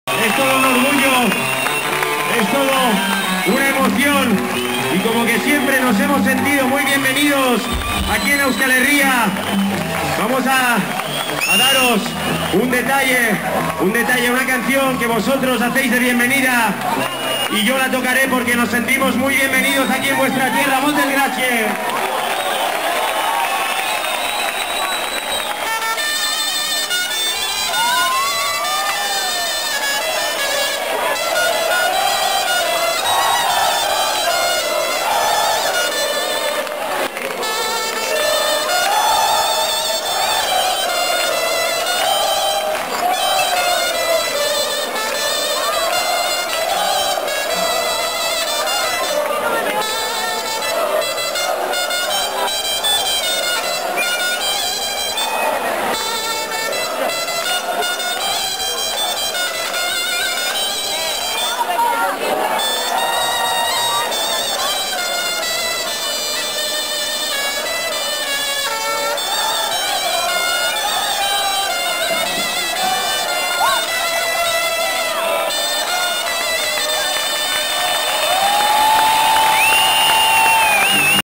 Es todo un orgullo, es todo una emoción y como que siempre nos hemos sentido muy bienvenidos aquí en Euskal Herria. Vamos a daros un detalle, una canción que vosotros hacéis de bienvenida y yo la tocaré porque nos sentimos muy bienvenidos aquí en vuestra tierra. Moltes gràcies.